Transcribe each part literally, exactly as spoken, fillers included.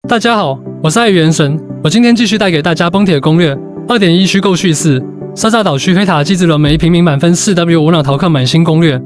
大家好，我是爱元神，我今天继续带给大家崩铁攻略 二点一 虚构叙事，沙萨岛区黑塔机制轮每一平民满分 四 W 无脑逃课满星攻略。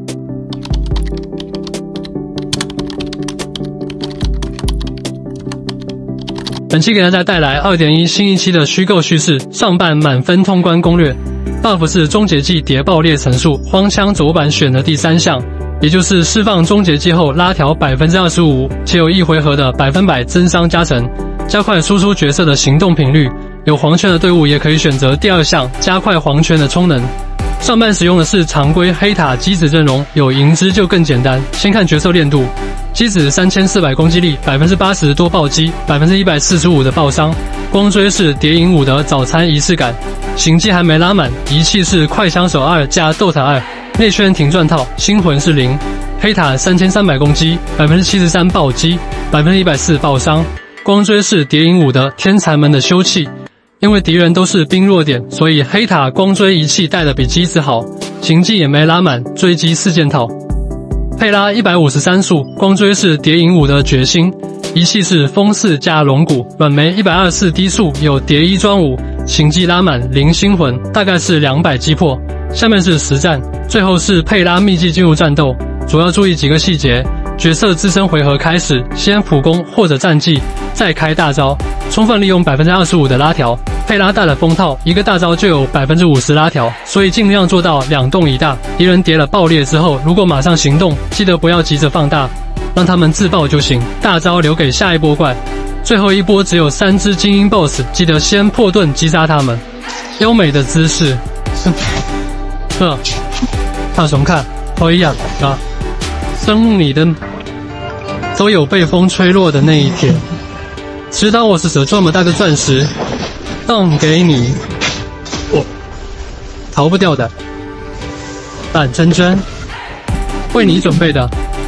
本期给大家带来 二点一 新一期的虚构叙事上半满分通关攻略。buff 是终结技谍爆裂层数，荒腔走板选的第三项。 也就是释放终结技后拉调 百分之二十五， 且有一回合的百分百增伤加成，加快输出角色的行动频率。有黄圈的队伍也可以选择第二项加快黄圈的充能。上半使用的是常规黑塔机子阵容，有银之就更简单。先看角色练度，机子三千四百攻击力， 百分之八十 多暴击， 百分之一百四十五 的爆伤。光追是谍影五的早餐仪式感，行技还没拉满，仪器是快枪手二加斗坦二。 内圈停转套，星魂是零，黑塔三千三百攻击， 百分之七十三 暴击， 百分之一百四 爆伤。光追是谍影五的天才们的休憩，因为敌人都是兵弱点，所以黑塔光追仪器带的比机子好，行技也没拉满，追击四件套。佩拉一百五十三速，光追是谍影五的决心，仪器是风四加龙骨，软梅一百二十四低速，有谍一装五，行技拉满零星魂，大概是两百击破。 下面是实战，最后是佩拉秘技进入战斗，主要注意几个细节。角色自身回合开始，先普攻或者战技，再开大招，充分利用 百分之二十五 的拉条。佩拉带了风套，一个大招就有 百分之五十 拉条，所以尽量做到两动一大。敌人叠了爆裂之后，如果马上行动，记得不要急着放大，让他们自爆就行。大招留给下一波怪。最后一波只有三只精英 BOSS， 记得先破盾击杀他们。优美的姿势。呵，看什么看？可以啊啊！生你的都有被风吹落的那一天。知道我是蛇这么大的钻石，送给你，我逃不掉的。板真真，为你准备的。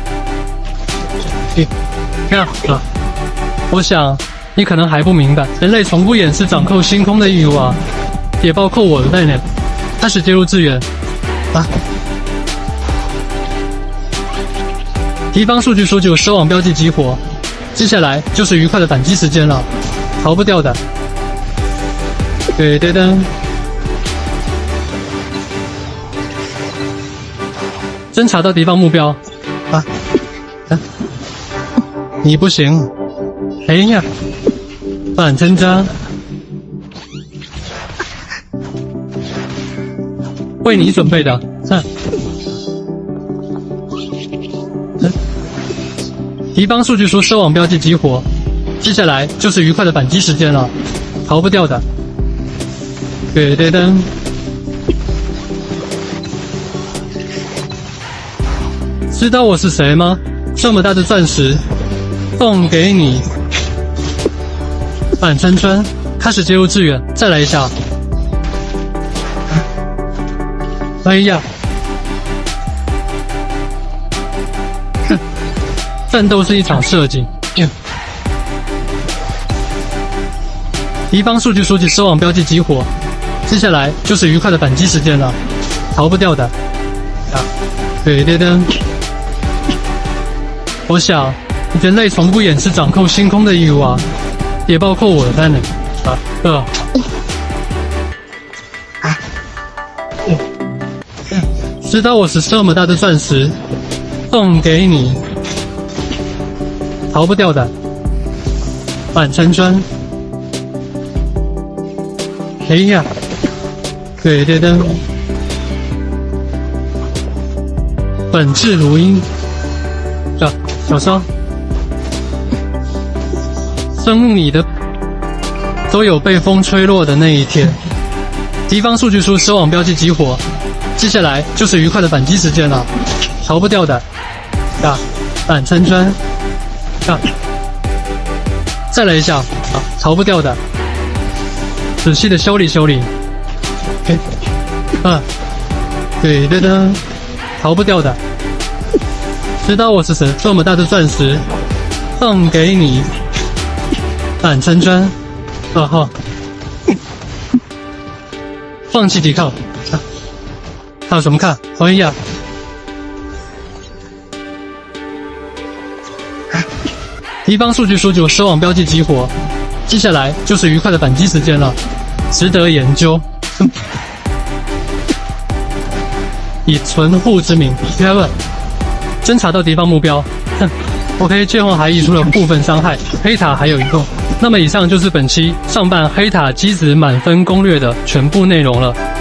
你看啊，我想你可能还不明白，人类从不掩饰掌控星空的欲望，也包括我的概念。开始介入支援。 啊！敌方数据说就收网标记激活，接下来就是愉快的反击时间了，逃不掉的。对对噔，侦查到敌方目标。啊！啊你不行！哎呀，反成章。 为你准备的，看，嗯，敌方数据说收网标记激活，接下来就是愉快的反击时间了，逃不掉的。对对噔，知道我是谁吗？这么大的钻石，送给你。板川川，开始接入支援，再来一下。 哎呀！哼，战斗是一场设计。敌方数据书记收网标记激活，接下来就是愉快的反击时间了，逃不掉的。啊，对对噔！我想，人类从不掩饰掌控星空的欲望，也包括我的在内。啊，呃。 知道我是这么大的钻石，送给你，逃不掉的。板川川，哎呀，对对噔，本质如一，小小双，生你的都有被风吹落的那一天。敌方数据书收网标记激活。 接下来就是愉快的反击时间了，逃不掉的。啊，板川川，啊，再来一下，啊，逃不掉的。仔细的修理修理。OK， 啊，对对的，逃不掉的。知道我是谁？这么大的钻石，送给你。板川川，二号，放弃抵抗。啊 看什么看？哎呀， 敌方数据数据奢望标记激活，接下来就是愉快的反击时间了，值得研究。以存护之名 ，P I 侦查到敌方目标。哼 ，OK， 剑皇还溢出了部分伤害，黑塔还有一个。那么以上就是本期上半黑塔机子满分攻略的全部内容了。